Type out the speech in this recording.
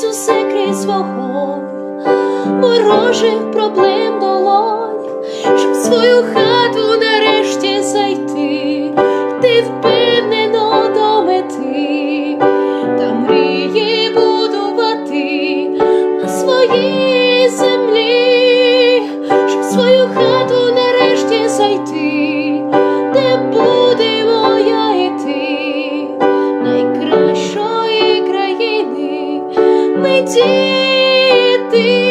крізь усе, крізь вогонь, ворожих проблем долонь, щоб в свою хату нарешті зайти, йти впевнено до мети, та мрії будувати на своїй землі, щоб в свою хату нарешті зайти, де буде моя і ти, найкращої країни ми діти.